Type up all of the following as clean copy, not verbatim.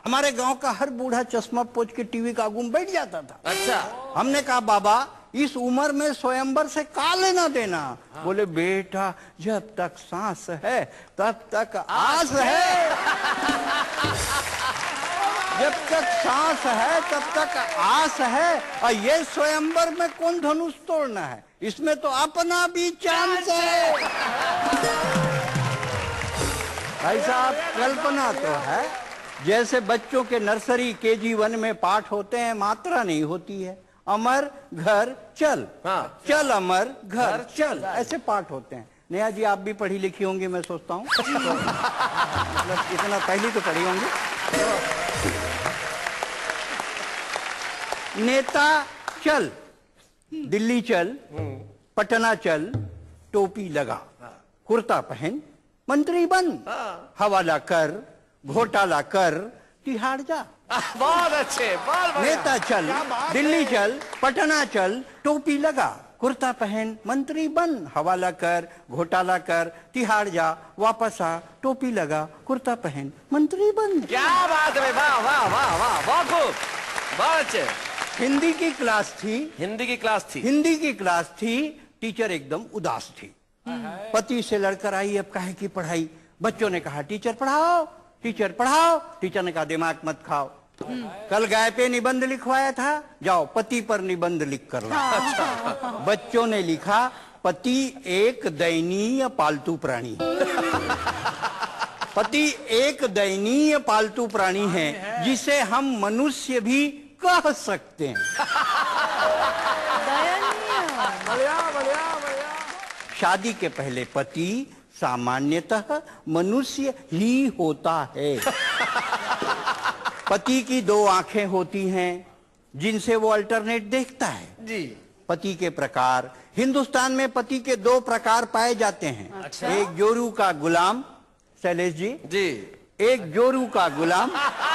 हमारे गांव का हर बूढ़ा चश्मा पोंछ के टीवी का आगू में बैठ जाता था। अच्छा। हमने कहा बाबा इस उम्र में स्वयंवर से का लेना देना। बोले बेटा जब तक सांस है तब तक आस है। जब तक सांस है तब तक आस है। और ये स्वयंवर में कौन धनुष तोड़ना है, इसमें तो अपना भी चांस है। भाई साहब कल्पना तो है, जैसे बच्चों के नर्सरी KG1 में पाठ होते हैं, मात्रा नहीं होती है। अमर घर चल, हाँ। चल अमर घर चल, ऐसे पाठ होते हैं। नेहा जी आप भी पढ़ी लिखी होंगी मैं सोचता हूँ, मतलब इतना पहली तो पढ़ी होंगी। नेता चल, दिल्ली चल, पटना चल, टोपी लगा, कुर्ता पहन, मंत्री बन, हवाला कर, घोटाला कर, तिहाड़ जा। बहुत अच्छे, बहुत बढ़िया। नेता चल, दिल्ली चल, पटना चल, टोपी लगा, कुर्ता पहन, मंत्री बन, हवाला कर, घोटाला कर, तिहाड़ जा, वापस आ, टोपी लगा, कुर्ता पहन, मंत्री बन। क्या बात है, वाह वाह वाह वाह, बहुत खूब, बहुत अच्छे। हिंदी की क्लास थी, हिंदी की क्लास थी, हिंदी की क्लास थी, टीचर एकदम उदास थी। पति से लड़कर आई, अब काहे की पढ़ाई। बच्चों ने कहा टीचर पढ़ाओ, टीचर पढ़ाओ। टीचर ने कहा दिमाग मत खाओ, कल गाय पे निबंध लिखवाया था, जाओ पति पर निबंध लिख कर लाओ। बच्चों ने लिखा पति एक दयनीय पालतू प्राणी है। पति एक दयनीय पालतू प्राणी है जिसे हम मनुष्य भी कह सकते हैं। बढ़िया बढ़िया बढ़िया। शादी के पहले पति सामान्यतः मनुष्य ही होता है। पति की दो आंखें होती हैं जिनसे वो अल्टरनेट देखता है जी। पति के प्रकार, हिंदुस्तान में पति के दो प्रकार पाए जाते हैं। अच्छा। एक जोरू का गुलाम, शैलेश जी जी, एक जोरू का गुलाम,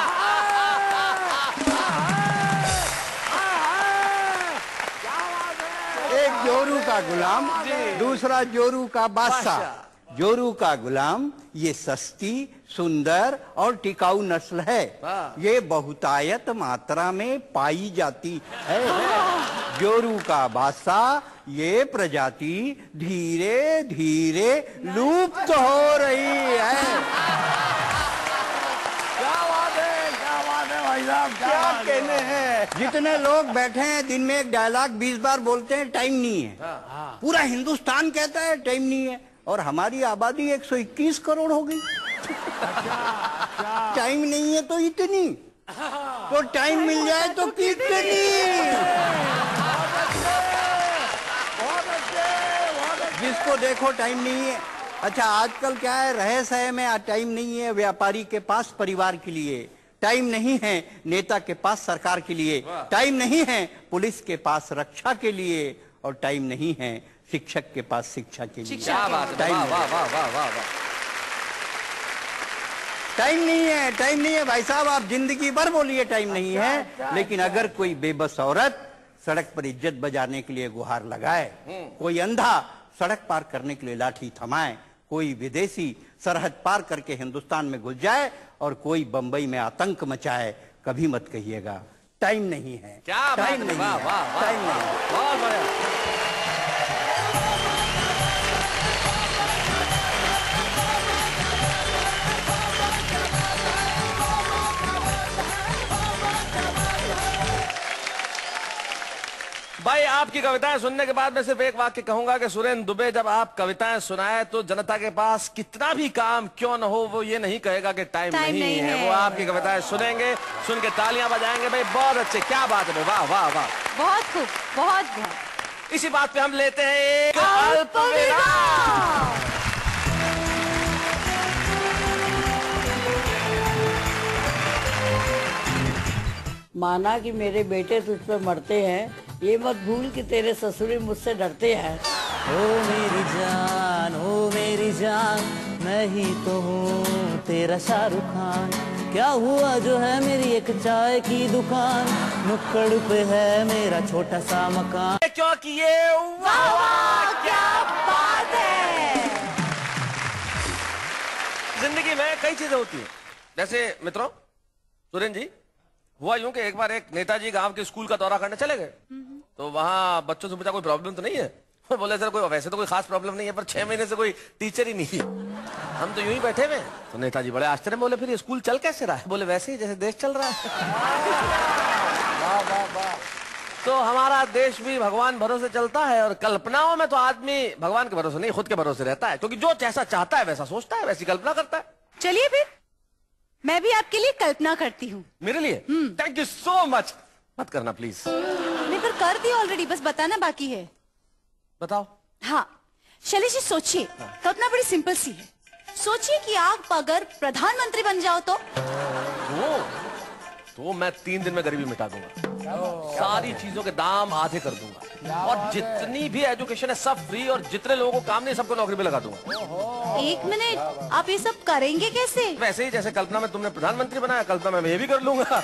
एक जोरू का गुलाम, दूसरा जोरू का बादशाह। जोरू का गुलाम ये सस्ती, सुंदर और टिकाऊ नस्ल है। ये बहुतायत मात्रा में पाई जाती है। जोरू का बादशाह ये प्रजाति धीरे धीरे लुप्त हो रही है। क्या बात है भाई साहब, क्या कहने हैं। जितने लोग बैठे हैं दिन में एक डायलॉग 20 बार बोलते हैं, टाइम नहीं है। पूरा हिंदुस्तान कहता है टाइम नहीं है, और हमारी आबादी 121 करोड़ हो गई। टाइम नहीं है तो इतनी, तो टाइम मिल जाए तो कितनी। जिसको देखो टाइम नहीं है। अच्छा आजकल क्या है, रहे सहे में टाइम नहीं है व्यापारी के पास परिवार के लिए, टाइम नहीं है नेता के पास सरकार के लिए, टाइम नहीं है पुलिस के पास रक्षा के लिए, और टाइम नहीं है शिक्षक के पास शिक्षा के लिए। क्या बात है, टाइम वाह वाह वाह वाह वाह। टाइम नहीं है, टाइम नहीं है भाई साहब, आप जिंदगी भर बोलिए टाइम नहीं है, लेकिन अगर कोई बेबस औरत सड़क पर इज्जत बजाने के लिए गुहार लगाए, कोई अंधा सड़क पार करने के लिए लाठी थमाए, कोई विदेशी सरहद पार करके हिंदुस्तान में घुस जाए, और कोई बंबई में आतंक मचाए, कभी मत कहिएगा टाइम नहीं है। क्या टाइम नहीं है, टाइम नहीं है। बहुत बढ़िया। भाई आपकी कविताएं सुनने के बाद मैं सिर्फ एक वाक्य कहूंगा कि सुरेंद्र दुबे जब आप कविताएं सुनाए तो जनता के पास कितना भी काम क्यों न हो वो ये नहीं कहेगा कि टाइम नहीं है। वो आपकी कविताएं सुनेंगे, सुन के तालियां बजाएंगे। भाई बहुत अच्छे, क्या बात है, वाह वाह वाह, बहुत खूब, बहुत बहुत। इसी बात पे हम लेते हैं एक अल्प विराम। माना कि मेरे बेटे तुझ पर मरते हैं, ये मत भूल कि तेरे ससुरी मुझसे डरते हैं। ओ मेरी जान मैं ही तो हूँ तेरा शाहरुख खान। क्या हुआ जो है मेरी एक चाय की दुकान, नुक्कड़ पे है मेरा छोटा सा मकान। क्योंकि ये वाह वाह क्या बात है। जिंदगी में कई चीजें होती हैं, जैसे मित्रों सुरेंद्र जी, हुआ यूं कि एक बार एक नेताजी गांव के स्कूल का दौरा करने चले गए, तो वहां बच्चों से पूछा कोई प्रॉब्लम तो नहीं है। वो बोले सर कोई वैसे तो कोई खास प्रॉब्लम नहीं है, पर 6 महीने से कोई टीचर ही नहीं है, हम तो यूं ही बैठे हुए। तो नेताजी बड़े आश्चर्य में बोले फिर ये स्कूल चल कैसे रहा है? बोले वैसे ही जैसे देश चल रहा है। वाह वाह वाह। तो हमारा देश भी भगवान भरोसे चलता है, और कल्पनाओं में तो आदमी भगवान के भरोसे नहीं खुद के भरोसे रहता है, क्योंकि जो जैसा चाहता है वैसा सोचता है, वैसी कल्पना करता है। चलिए फिर मैं भी आपके लिए कल्पना करती हूँ। मेरे लिए? Thank you so much. मत करना प्लीज। नहीं पर कर दी ऑलरेडी, बस बताना बाकी है। बताओ। हाँ शैलेश जी सोचिए, कल्पना बड़ी सिंपल सी है। सोचिए कि आप अगर प्रधानमंत्री बन जाओ तो मैं 3 दिन में गरीबी मिटा दूंगा, सारी चीजों के दाम आधे कर दूंगा, और जितनी भी एजुकेशन है सब फ्री, और जितने लोगों को काम नहीं सबको नौकरी पे लगा दूंगा। 1 मिनट, आप ये सब करेंगे कैसे? वैसे ही जैसे कल्पना में तुमने प्रधानमंत्री बनाया, कल्पना में ये भी कर लूंगा।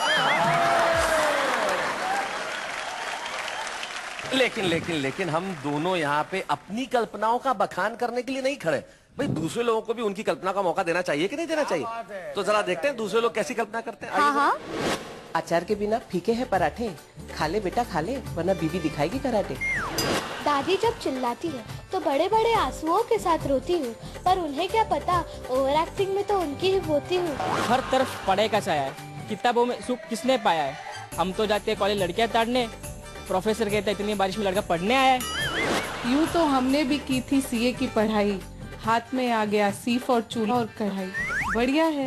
लेकिन हम दोनों यहाँ पे अपनी कल्पनाओं का बखान करने के लिए नहीं खड़े भाई, दूसरे लोगों को भी उनकी कल्पना का मौका देना चाहिए कि नहीं देना चाहिए? तो जरा देखते हैं दूसरे लोग कैसी कल्पना करते हैं। हाँ। अचार के बिना फीके हैं पराठे, खा ले बेटा खा ले, वरना बीबी दिखाएगी कराटे। दादी जब चिल्लाती है तो बड़े बड़े आंसुओं के साथ रोती हूँ, पर उन्हें क्या पता ओवर एक्टिंग में तो उनकी ही होती हूँ। हर तरफ पढ़ाई का छाया है, किताबों में सुख किसने पाया है? हम तो जाते हैं कॉलेज लड़कियां ताड़ने, प्रोफेसर कहता है इतनी बारिश में लड़का पढ़ने आया है। यूँ तो हमने भी की थी सीए की पढ़ाई, हाथ में आ गया सीफ और चूल्हा और कढ़ाई। बढ़िया है।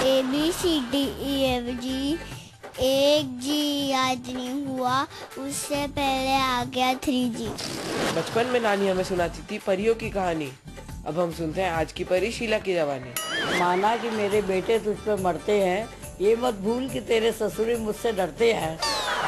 ABCDEFG 1G याद नहीं हुआ, उससे पहले आ गया 3G। बचपन में नानी हमें सुनाती थी परियों की कहानी, अब हम सुनते हैं आज की परी शीला की जवानी। माना कि मेरे बेटे तुझ पे मरते हैं, ये मत भूल कि तेरे ससुरी मुझसे डरते हैं।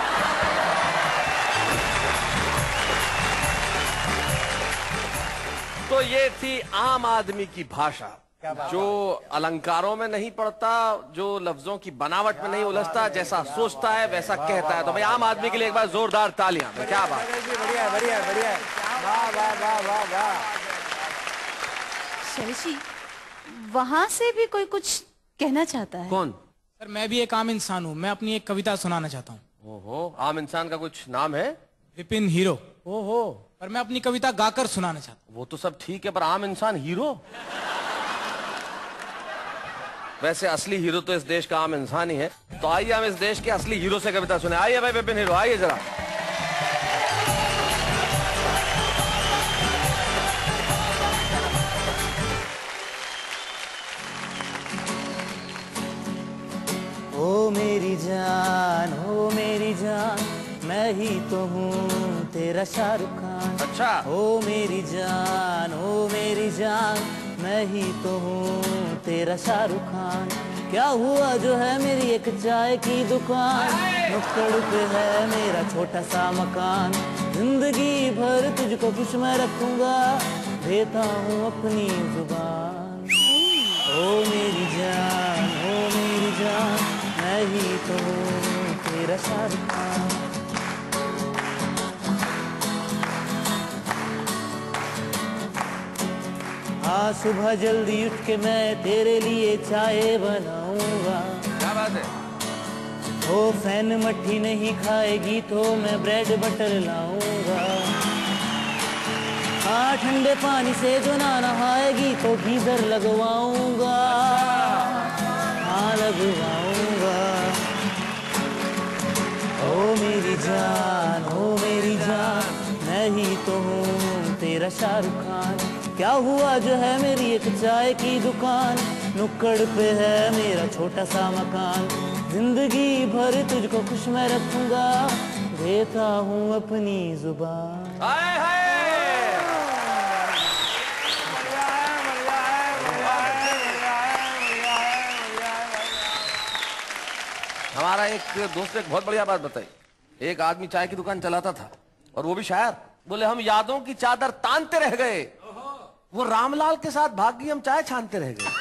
तो ये थी आम आदमी की भाषा, जो अलंकारों में नहीं पड़ता, जो लफ्जों की बनावट में नहीं उलझता, जैसा सोचता है वैसा कहता है। तो भाई आम आदमी के लिए एक बार जोरदार तालियां। क्या बात, बढ़िया बढ़िया बढ़िया, वाह वाह वाह वाह वाह। शैलेश जी, वहाँ से भी कोई कुछ कहना चाहता है? कौन? सर मैं भी एक आम इंसान हूँ, मैं अपनी एक कविता सुनाना चाहता हूँ। ओहो, आम इंसान का कुछ नाम है? विपिन हीरो। ओहो, पर मैं अपनी कविता गाकर सुनाना चाहता हूँ। वो तो सब ठीक है, पर आम इंसान हीरो? वैसे असली हीरो तो इस देश का आम इंसान ही है। तो आइए हम इस देश के असली हीरो से कविता सुने। आइए भाई विपिन हीरो, आइए जरा। ओ मेरी जान, मैं ही तो हूँ तेरा शाहरुख खान। अच्छा। ओ मेरी जान, मैं ही तो हूँ तेरा शाहरुख खान। क्या हुआ जो है मेरी एक चाय की दुकान, नुक्कड़ पे है मेरा छोटा सा मकान। जिंदगी भर तुझको खुश मैं रखूंगा, देता हूँ अपनी जुबान। ओ मेरी जान, मैं ही तो हूँ तेरा शाहरुख खान। आज सुबह जल्दी उठ के मैं तेरे लिए चाय बनाऊंगा। क्या बात है? ओ फैन मट्ठी नहीं खाएगी तो मैं ब्रेड बटर लाऊंगा। हाँ ठंडे पानी से जो ना नहाएगी तो गीजर लगवाऊंगा। हाँ लगवाऊंगा। ओ मेरी जान, मैं ही तो हूँ तेरा शाहरुख खान। क्या हुआ जो है मेरी एक चाय की दुकान, नुक्कड़ पे है मेरा छोटा सा मकान। जिंदगी भर तुझको खुश मैं रखूंगा, देता हूँ अपनी जुबान। हाय हाय। हमारा एक दोस्त एक बहुत बढ़िया बात बताई। एक आदमी चाय की दुकान चलाता था, और वो भी शायर। बोले हम यादों की चादर तानते रह गए, वो रामलाल के साथ भाग गई, हम चाय छानते रह गए।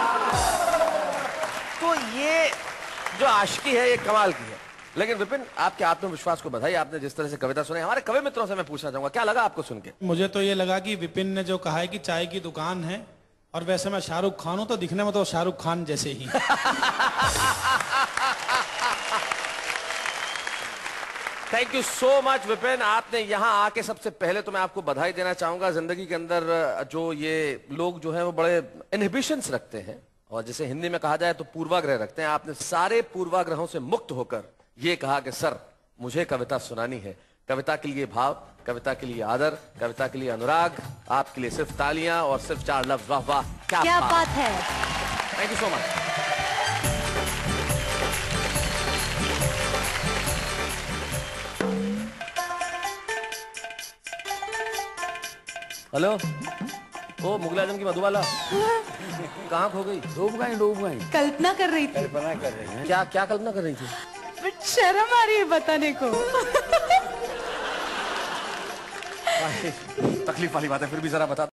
तो ये जो आशिकी है ये कमाल की है। लेकिन विपिन, आपके आत्मविश्वास को बधाई, आपने जिस तरह से कविता सुनाई। हमारे कवि मित्रों से मैं पूछना चाहूंगा, क्या लगा आपको सुन के? मुझे तो ये लगा कि विपिन ने जो कहा है कि चाय की दुकान है, और वैसे मैं शाहरुख खान हूं, तो दिखने में तो शाहरुख खान जैसे ही। Thank you so much Vipin. आपने यहाँ आके सबसे पहले तो मैं आपको बधाई देना चाहूंगा। जिंदगी के अंदर जो ये लोग जो है वो बड़े इनहिबिशंस रखते हैं, और जिसे हिंदी में कहा जाए तो पूर्वाग्रह रखते हैं। आपने सारे पूर्वाग्रहों से मुक्त होकर ये कहा कि सर मुझे कविता सुनानी है। कविता के लिए भाव, कविता के लिए आदर, कविता के लिए अनुराग, आपके लिए सिर्फ तालियां और सिर्फ 4 लफ्ज। वाह वाह, क्या बात है। Thank you so much. Hello, ओ मुगल आजम की मधुबाला कहाँ खो गई? डूब गई। कल्पना कर रही थी। कल्पना कर रहे हैं। क्या क्या कल्पना कर रही थी? बट शर्म आ रही है बताने को। तकलीफ वाली बात है, फिर भी जरा बता।